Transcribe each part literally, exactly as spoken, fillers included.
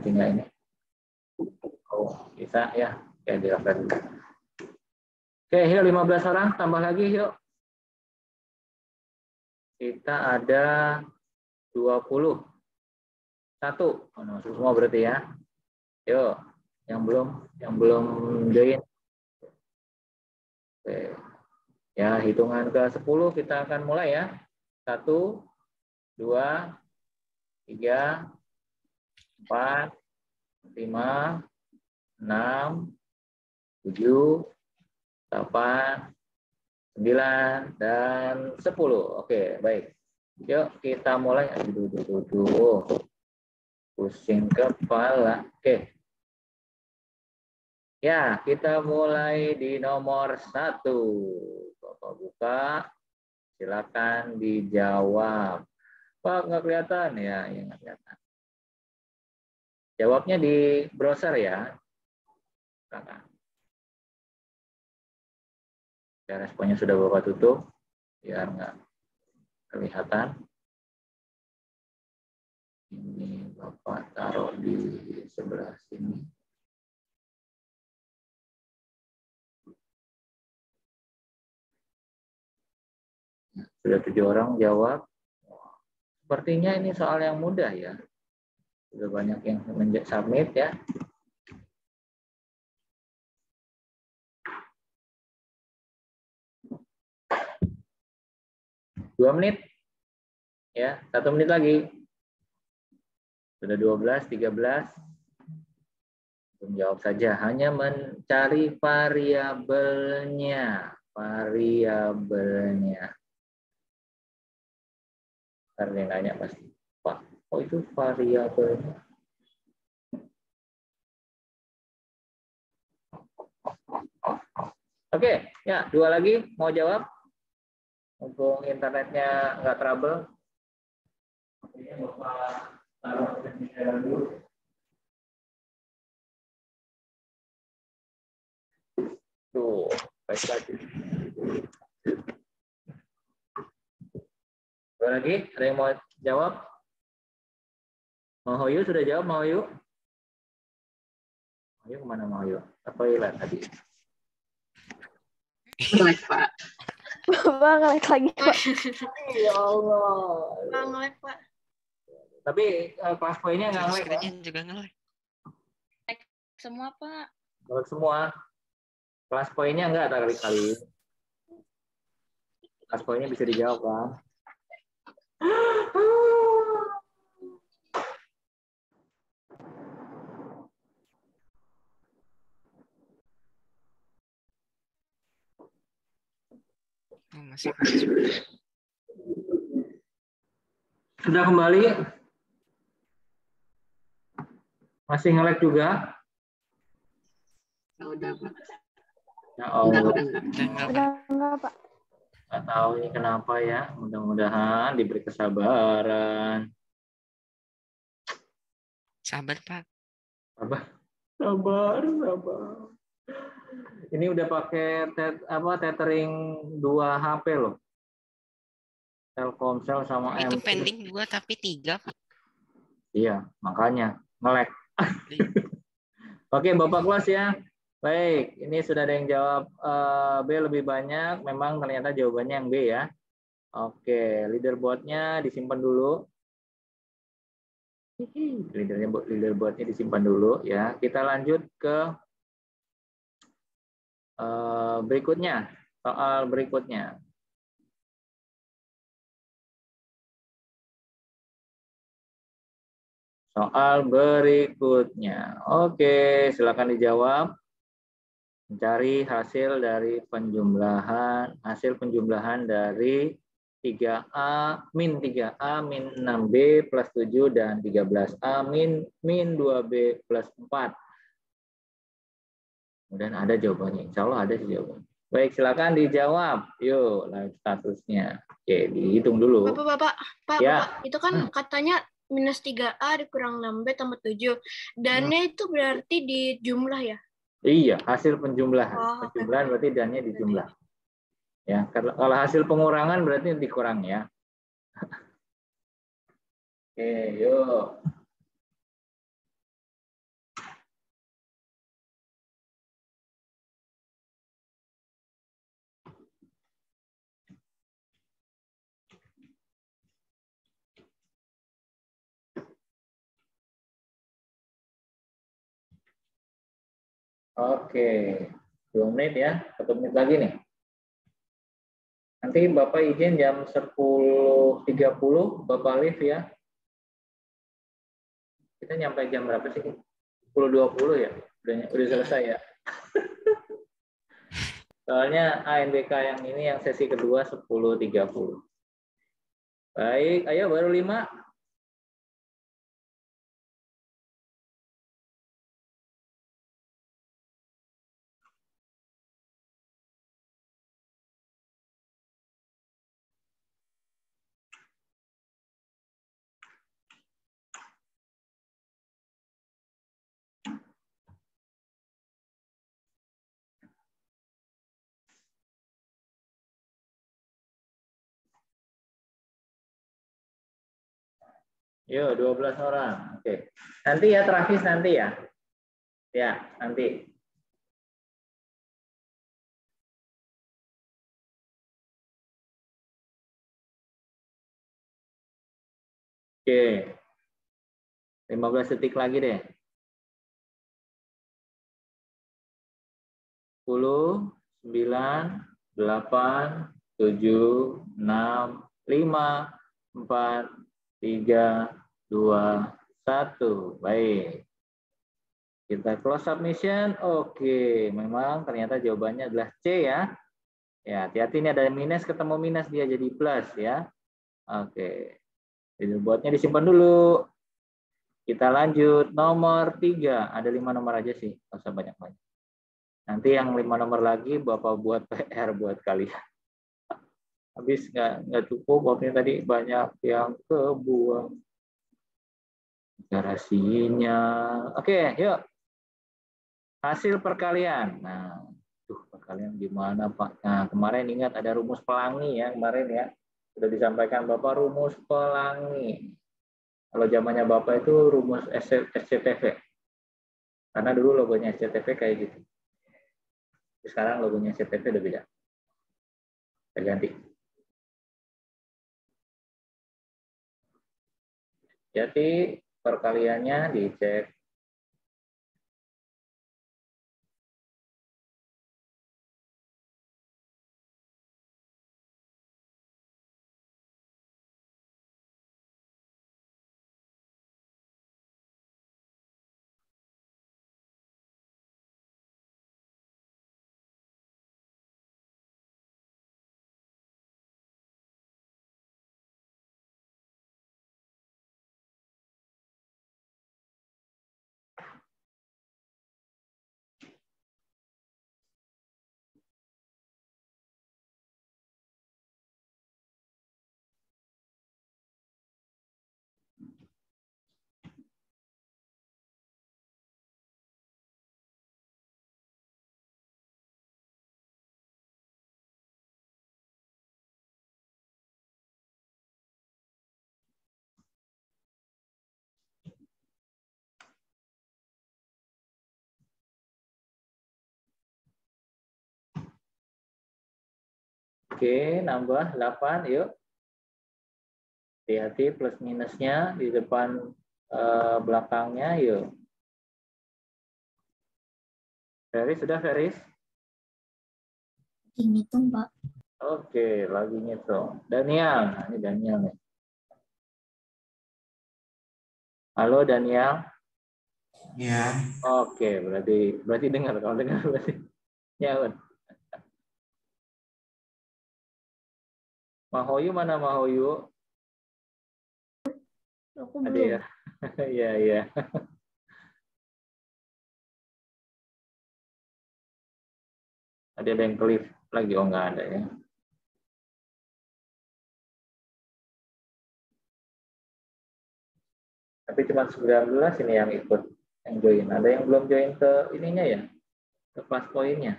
nanti nggak ini. Oh, bisa ya. Oke, daftar dulu. Oke, yuk lima belas orang, tambah lagi yuk. Kita ada dua puluh satu. Oh, no, semua berarti ya. Yuk, yang belum yang belum join. Oke. Ya, hitungan ke sepuluh kita akan mulai ya. Satu, dua, tiga, empat, lima, enam, tujuh, delapan, sembilan, dan sepuluh. Oke, baik. Yuk, kita mulai. Aduh, aduh, aduh, aduh. Pusing kepala. Oke. Ya, kita mulai di nomor satu. Bapak buka, silakan dijawab. Pak, nggak kelihatan? Ya, ya nggak kelihatan. Jawabnya di browser ya. Silakan. Ya, responnya sudah Bapak tutup, biar nggak kelihatan. Ini Bapak taruh di sebelah sini. Sudah tujuh orang jawab. Sepertinya ini soal yang mudah ya. Sudah banyak yang submit ya. Dua menit. Ya, satu menit lagi. Sudah dua belas, tiga belas. Menjawab saja. Hanya mencari variabelnya. Variabelnya. Ntar dia nanya pasti, Pak, oh itu variabelnya. Oke, ya dua lagi mau jawab. Mumpung internetnya nggak trouble. Ini Bapak taruh dulu. Tuh, baik lagi. Dua lagi, ada yang mau jawab? Mau Hoyu sudah jawab, mau Hoyu? Hoyu kemana mau Hoyu? Apa hilang tadi? Ngelek, Pak. Bapak ngelek lagi, Pak. Ya Allah. Pak, ngelek, Pak. Tapi uh, kelas poinnya nggak ngelek, Pak. Juga ngelek. Semua, Pak. Ngelek semua. Kelas poinnya enggak kali-kali. Kelas poinnya bisa dijawab, Pak. Oh, masih masih. Sudah kembali? Masih nge-lag juga? Ya udah, Pak. Ya Allah. Enggak, udah enggak. Udah enggak, Pak. Udah enggak, Pak. Nggak tahu ini kenapa ya. Mudah-mudahan diberi kesabaran. Sabar, Pak. Sabar, sabar, sabar. Ini udah pakai tet, apa tethering dua H P loh. Telkomsel sama Itu M T. pending dua tapi tiga, Pak. Iya, makanya nge-lag. Oke, Bapak kelas ya. Baik, ini sudah ada yang jawab uh, B lebih banyak. Memang ternyata jawabannya yang B ya. Oke, leaderboardnya disimpan dulu. Leadernya, leaderboardnya disimpan dulu ya. Kita lanjut ke uh, berikutnya, soal berikutnya. Soal berikutnya. Oke, silakan dijawab. Mencari hasil dari penjumlahan, hasil penjumlahan dari tiga A min tiga A min enam B plus tujuh dan tiga belas A min min dua B plus empat. Kemudian ada jawabannya. Insya Allah ada jawabannya. Baik, silakan dijawab. Yuk, live statusnya. Oke, dihitung dulu. Bapak, Bapak, Pak, Ya. Bapak, itu kan Hmm. katanya minus tiga A dikurang enam B tambah tujuh. Dan-nya itu berarti di jumlah ya? Iya, hasil penjumlahan. Oh, oke, Penjumlahan oke. berarti dannya dijumlah. Ya, kalau kalau hasil pengurangan berarti dikurang ya. Oke, yuk. Oke, dua menit ya, satu menit lagi nih. Nanti Bapak izin jam sepuluh tiga puluh, Bapak live ya. Kita nyampe jam berapa sih? sepuluh dua puluh ya? Udah, udah selesai ya? Soalnya A N B K yang ini yang sesi kedua sepuluh tiga puluh. Baik, ayo baru lima. Yuk, dua belas orang. Oke. Nanti ya, Travis nanti ya. Ya, nanti. Oke. lima belas detik lagi deh. sepuluh, sembilan, delapan, tujuh, enam, lima, empat, tiga, dua, satu. Baik. Kita close submission. Oke, memang ternyata jawabannya adalah C ya. Ya, hati-hati ini ada minus ketemu minus dia jadi plus ya. Oke. Buatnya disimpan dulu. Kita lanjut nomor tiga. Ada lima nomor aja sih, nggak usah banyak-banyak. Nanti yang lima nomor lagi Bapak buat P R buat kalian. Habis nggak nggak cukup, waktunya tadi banyak yang kebuang. Garasinya. Oke, yuk. Hasil perkalian. Nah, tuh perkalian gimana Pak? Nah, kemarin ingat ada rumus pelangi ya kemarin ya. Sudah disampaikan Bapak rumus pelangi. Kalau zamannya Bapak itu rumus S C T V. Karena dulu logonya S C T V kayak gitu. Sekarang logonya S C T V udah beda. Saya ganti. Jadi perkaliannya dicek. Oke, nambah delapan, yuk. Hati-hati plus minusnya di depan eh, belakangnya, yuk. Feris, sudah Feris? Ini tuh Mbak. Oke, lagi ngitung. Daniel, nah, ini Daniel nih. Halo Daniel. Ya. Oke, berarti berarti dengar, kalau dengar berarti nyaut. Mahoyu mana Mahoyu? Aku Ada belum. ya? Iya, iya. Ada yang klip lagi, oh nggak ada ya. Tapi cuma sembilan belas ini yang ikut, yang join. Ada yang belum join ke ininya ya? Ke kelas poinnya.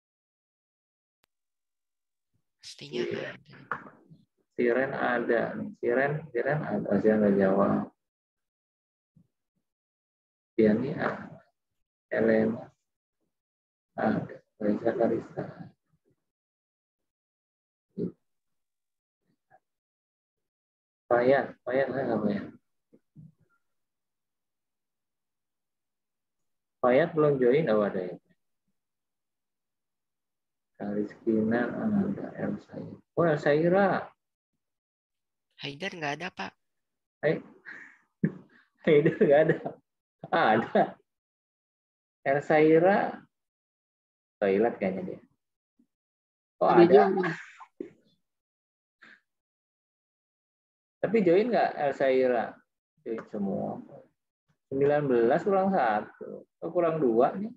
Pastinya ada. Siren ada. Siren, Siren ada. Siren nggak jawab. Diani ada. Elena ada. Reza Karisa. Payan, Payan saya nggak Payan. Payan belum join, oh ada ya. Kaliskinan ada Elsa. Oh, Elsa Ira. Haidar nggak ada, Pak. Hai. Itu nggak ada. Ah, ada. Elsa Ira. Toilet kayaknya dia. Oh, ada. Tapi join nggak Elsa Ira? Join semua. sembilan belas kurang satu. Oh, kurang dua nih.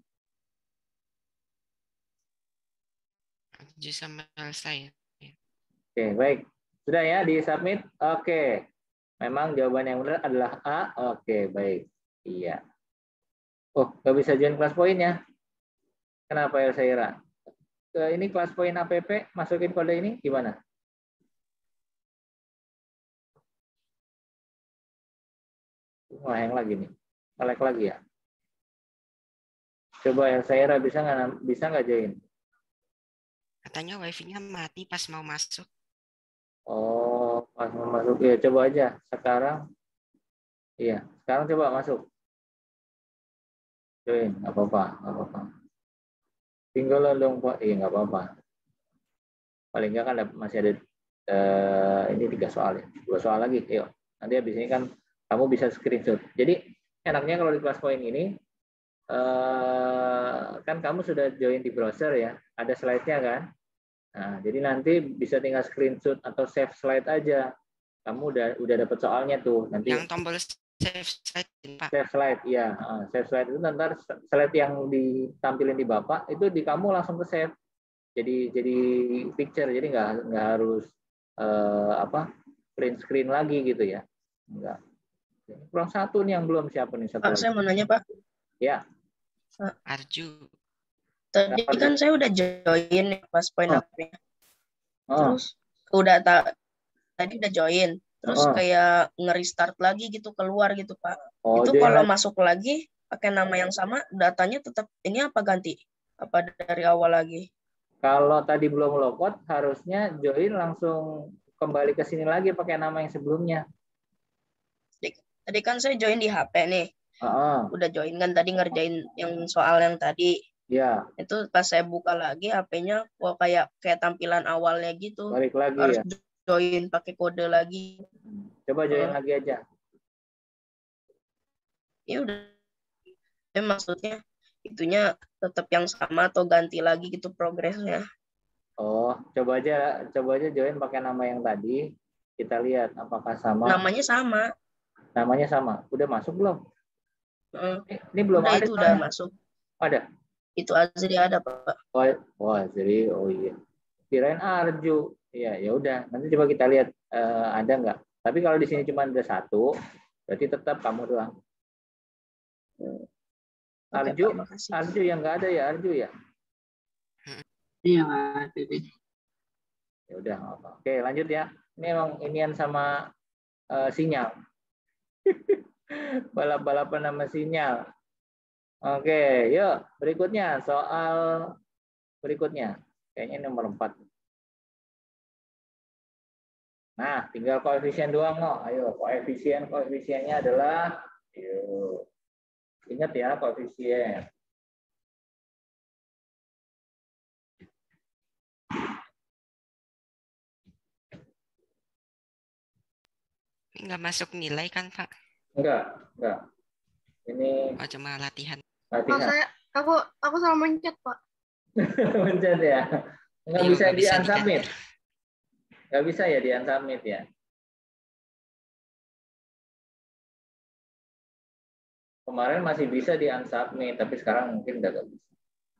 Tujuh sama Elsa ya. Oke, baik. Sudah ya di submit? Oke. Memang jawaban yang benar adalah A. Oke, baik. Iya. Oh, nggak bisa join kelas poin ya? Kenapa Elsa Ira? Ke ini kelas poin A P P, masukin kode ini gimana? Wah, yang lagi nih. Selek lagi ya. Coba Elsa Ira bisa nggak bisa nggak join? Katanya wifi-nya mati pas mau masuk. Oh, pas mau masuk ya coba aja sekarang. Iya, sekarang coba masuk. Join, nggak apa-apa, nggak apa-apa. Tinggal dong Pak, iya nggak apa-apa. Paling nggak kan masih ada eh, ini tiga soal ya, dua soal lagi. Yuk, nanti habis ini kan kamu bisa screenshot. Jadi enaknya kalau di kelas poin ini eh, kan kamu sudah join di browser ya, ada slide-nya kan. Nah, jadi nanti bisa tinggal screenshot atau save slide aja. Kamu udah udah dapat soalnya tuh. Nanti Yang tombol save slide, Pak. save slide, ya. Save slide itu nanti slide yang ditampilin di Bapak itu di kamu langsung ke save. Jadi jadi picture, jadi nggak nggak harus eh, apa print screen lagi gitu ya. Enggak. Kurang satu nih yang belum siapa nih satu Pak, lagi. saya mau nanya, Pak. Ya. Arju. Tadi kan saya udah join nih pas poin Oh. apa-nya. Oh. Terus udah tak tadi udah join. Terus Oh. kayak nge-restart lagi gitu keluar gitu, Pak. Oh, Itu join kalau lagi. masuk lagi pakai nama yang sama, datanya tetap ini apa ganti? Apa dari awal lagi? Kalau tadi belum logout, harusnya join langsung kembali ke sini lagi pakai nama yang sebelumnya. Tadi kan saya join di H P nih. Uh-uh. Udah join kan tadi ngerjain yang soal yang tadi. Ya. Itu pas saya buka lagi H P-nya, wah kayak kayak tampilan awalnya gitu. Balik lagi Harus ya. join pakai kode lagi. Coba join Uh. lagi aja. Ya udah. Eh, maksudnya itunya tetap yang sama atau ganti lagi gitu progresnya. Oh, coba aja coba aja join pakai nama yang tadi. Kita lihat apakah sama. Namanya sama. Namanya sama. Udah masuk belum? Uh, Ini, ini belum udah ada. itu udah masuk. Ada. Itu Azri ada, Pak. Oh, oh Azri. Oh iya. Kirain Arju. Iya, ya udah. Nanti coba kita lihat uh, ada nggak. Tapi kalau di sini cuma ada satu, berarti tetap kamu doang. Oke, Arju, Pak, makasih. Arju yang nggak ada ya Arju ya. Iya, ada deh. Ya udah. Oke, lanjut ya. Ini emang inian sama uh, sinyal. Balap-balapan nama sinyal. Oke, yuk berikutnya soal berikutnya. Kayaknya nomor empat. Nah, tinggal koefisien doang, no. Ayo, koefisien koefisiennya adalah, yuk. Ingat ya koefisien. Ini nggak masuk nilai kan, Pak? Enggak, enggak. Ini Oh, cuma latihan. Oh, latihan. saya aku aku salah mencet, Pak. Mencet ya. Enggak Iya, bisa nggak di bisa unsubmit. diganti. Enggak bisa ya di unsubmit ya. Kemarin masih bisa di unsubmit, tapi sekarang mungkin udah nggak bisa.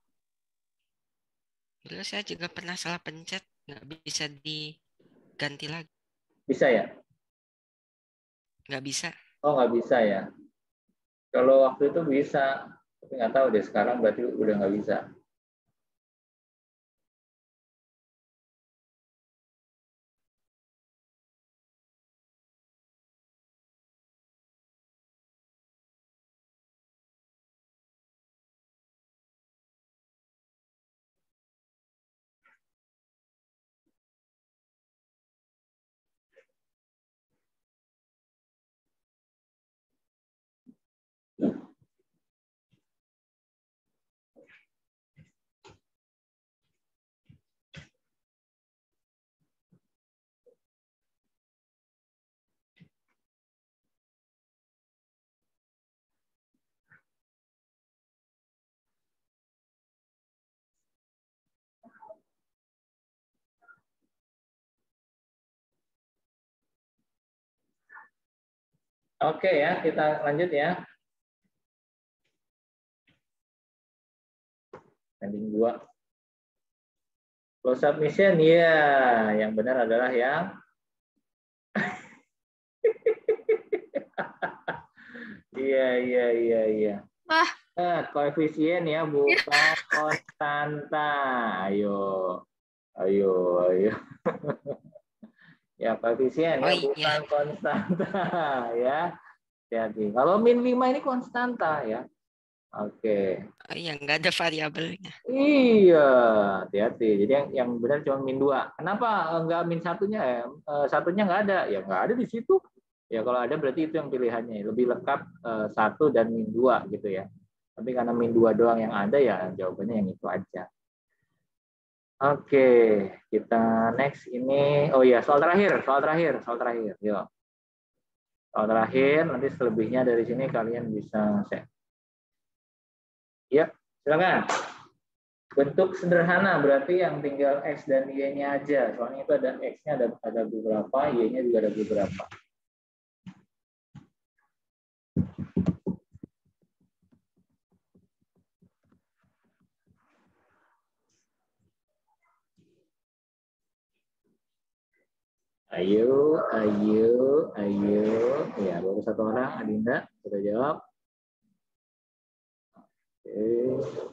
Dulu saya juga pernah salah pencet, nggak bisa diganti lagi. Bisa ya? Nggak bisa. Oh, nggak bisa ya. Kalau waktu itu bisa, tapi nggak tahu deh sekarang berarti udah nggak bisa. Oke ya, kita lanjut ya. Pending dua. Close up mission, ya. Yang benar adalah yang iya, iya, iya, iya. Wah. Nah, koefisien ya, bukan konstanta. Ayo. Ayo, ayo. Ya, koefisien Oh ya, iya. bukan konstanta ya. Hati-hati. Kalau min lima ini konstanta ya. Oke. Oh iya, nggak ada variabelnya. Iya, hati-hati. Jadi yang yang benar cuma min dua. Kenapa enggak min satunya ya? Eh, satunya nggak ada. Ya nggak ada di situ. Ya kalau ada berarti itu yang pilihannya. Lebih lengkap eh, satu dan min dua gitu ya. Tapi karena min dua doang yang ada ya jawabannya yang itu aja. Oke, kita next ini. Oh ya, soal terakhir, soal terakhir, soal terakhir. Yuk. Soal terakhir, nanti selebihnya dari sini kalian bisa share. Ya, silakan. Bentuk sederhana berarti yang tinggal X dan Y-nya aja. Soalnya itu ada X-nya ada, ada beberapa, Y-nya juga ada beberapa. Ayo, ayo, ayo. Ya, baru satu orang, Adinda. Sudah jawab. Oke.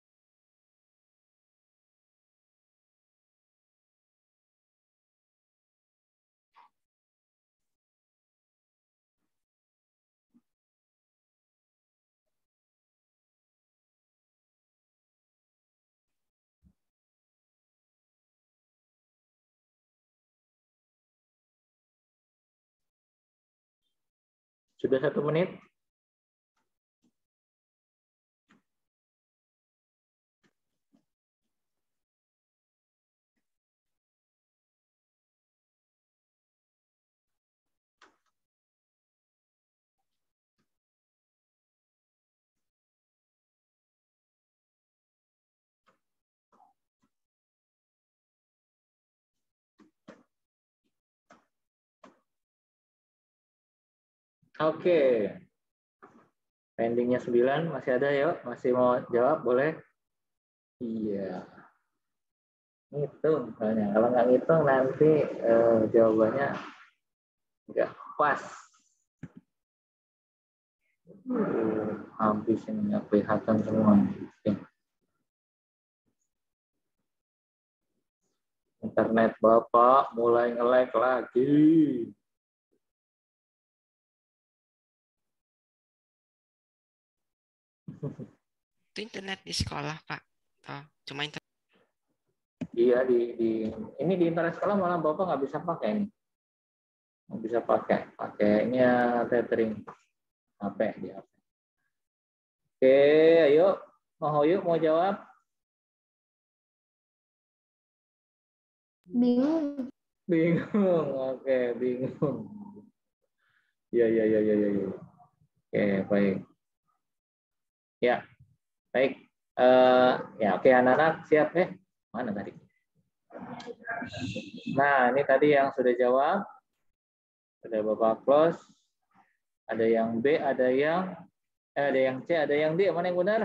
Sudah satu menit. Oke. Pendingnya sembilan, masih ada yuk? Masih mau jawab, boleh? Iya. Ngitung misalnya. Kalau nggak ngitung nanti eh, jawabannya nggak pas. Uh, habis ini nggak kelihatan semua. Oke. Internet Bapak mulai nge-lag lagi. Itu internet di sekolah, Pak. Oh, cuma internet. Iya, di, di ini di internet sekolah malah Bapak nggak bisa pakai ini. Nggak bisa pakai. Pakainya tethering H P di H P. Oke, ayo. Mau yuk mau jawab? Bingung. Bingung. Oke, bingung. Ya, ya, ya, ya, ya, ya. Oke, baik. Ya, baik. Uh, ya, oke anak-anak siap eh mana tadi? Nah, ini tadi yang sudah jawab. Sudah Bapak close. Ada yang B, ada yang eh, ada yang C, ada yang D. Mana yang benar?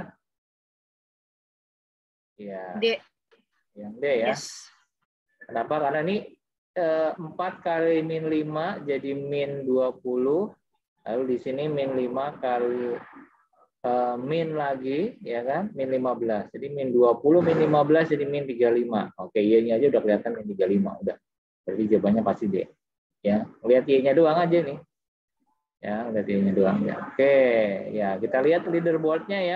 Ya. D. Yang D ya. Yes. Kenapa? Karena ini eh, empat kali min lima jadi min dua puluh. Lalu di sini min lima kali Uh, min lagi, ya kan, min lima belas. Jadi min dua puluh, min lima belas, jadi min tiga puluh lima. Oke, Y-nya aja udah kelihatan min tiga puluh lima. Udah. Berarti jawabannya pasti D. Ya, lihat Y-nya doang aja nih. Ya, lihat Y-nya doang. Ya. Oke, ya kita lihat leaderboard-nya ya.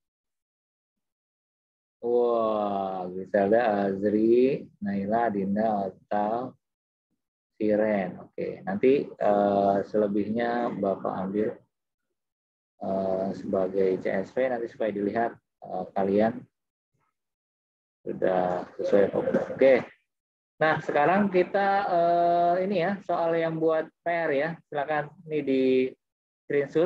Wah, Griselda, Azri, Naila, Dinda, Otal, Siren. Oke, nanti uh, selebihnya Bapak ambil Uh, sebagai C S V nanti supaya dilihat uh, kalian sudah sesuai fokus. Oke. Nah, sekarang kita uh, ini ya soal yang buat P R ya. Silakan ini di screenshot.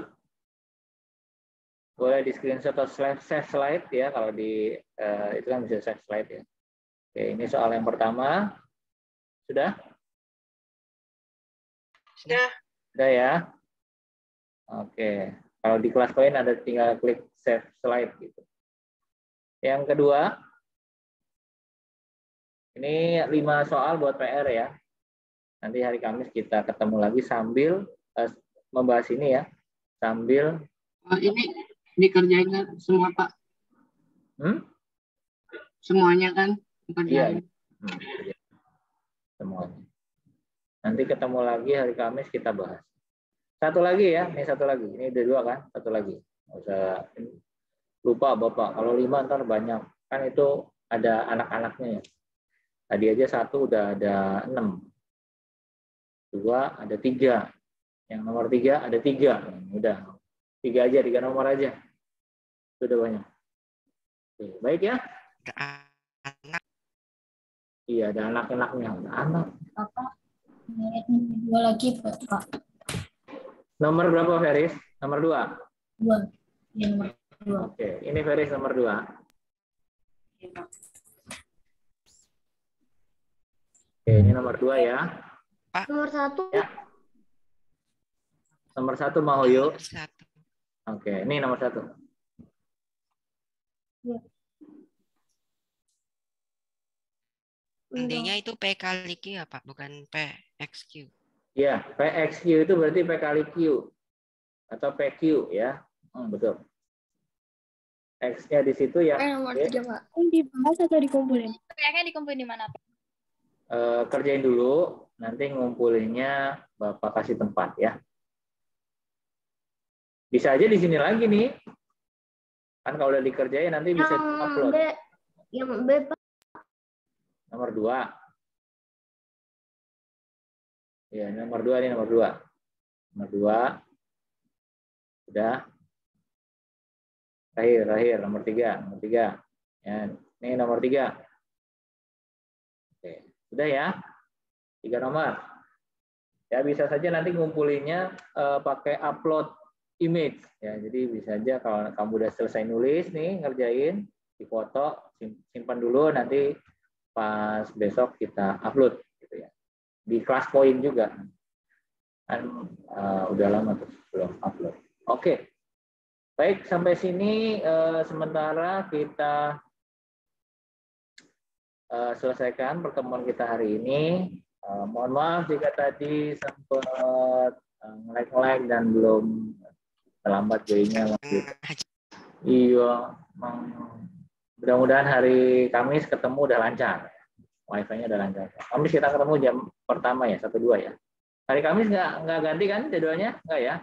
Boleh di screenshot atau save slide ya kalau di uh, itu kan bisa save slide ya. Oke, ini soal yang pertama. Sudah? Sudah. Sudah ya. Oke. Kalau di kelas poin ada tinggal klik save slide gitu. Yang kedua, ini lima soal buat P R ya. Nanti hari Kamis kita ketemu lagi sambil uh, membahas ini ya. Sambil Oh, ini dikerjain kan semua Pak? hmm? Semuanya kan dikerjain? Iya. Hmm, iya. Semuanya. Nanti ketemu lagi hari Kamis kita bahas. Satu lagi ya, ini satu lagi. Ini udah dua kan? Satu lagi. Nggak usah lupa Bapak. Kalau lima ntar banyak. Kan itu ada anak-anaknya ya. Tadi aja satu udah ada enam. Dua ada tiga. Yang nomor tiga ada tiga. Udah. Tiga aja, tiga nomor aja. Itu udah banyak. Oke, baik ya. Anak. Iya, ada anak-anaknya. Anak. Bapak, dua lagi Pak. Nomor berapa, Feris? Nomor dua? Dua. Ya, nomor dua. Oke, ini Feris nomor dua. Oke, ini nomor dua ya. Nomor satu. Ya. Nomor satu Mahoyo. Nomor satu. Oke, ini nomor satu. Ya. Intinya itu P kali Q ya Pak, bukan P X Q. Ya, P X Q itu berarti P kali Q. Atau P Q ya. Hmm, betul. X-nya di situ ya. Eh, nomor tiga, Pak. Dibahas atau dikumpulin? Kayaknya dikumpulin di mana Pak? Eh, kerjain dulu, nanti ngumpulinnya Bapak kasih tempat ya. Bisa aja di sini lagi nih. Kan kalau udah dikerjain nanti bisa upload. Yang B Pak. Nomor dua. Ya, nomor dua ini nomor dua. Nomor dua. Udah. Terakhir, terakhir, nomor tiga. Nomor tiga. Ya, ini nomor tiga. Oke, sudah ya. Tiga nomor. Ya, bisa saja nanti ngumpulinnya eh, pakai upload image. Ya, jadi bisa aja kalau kamu udah selesai nulis nih, ngerjain, difoto, simpan dulu, nanti pas besok kita upload. Gitu ya. Di kelas poin juga. Kan uh, udah lama tuh belum upload. Oke. Baik, sampai sini uh, sementara kita uh, selesaikan pertemuan kita hari ini. Uh, mohon maaf jika tadi sempat uh, nge-lag dan belum terlambat jadinya lanjut. Iya, mudah-mudahan hari Kamis ketemu udah lancar. Wifi-nya udah lancar. Kamis kita ketemu jam pertama ya, satu dua ya. Hari Kamis nggak nggak ganti kan jadwalnya? Nggak ya?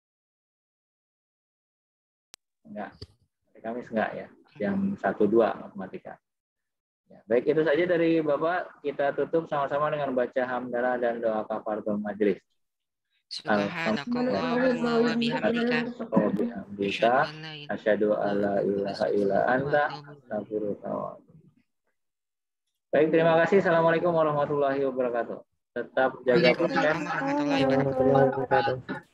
Enggak. Hari Kamis enggak ya. Jam satu dua matematika. Ya, baik itu saja dari Bapak. Kita tutup sama-sama dengan baca hamdalah dan doa kafaratul majelis. Subhanakallahumma wa bihamdika asyhadu alla ilaha illa anta astaghfiruka wa atubu. Baik, terima kasih. Assalamualaikum warahmatullahi wabarakatuh. Tetap jaga prokes. Waalaikumsalam warahmatullahi wabarakatuh.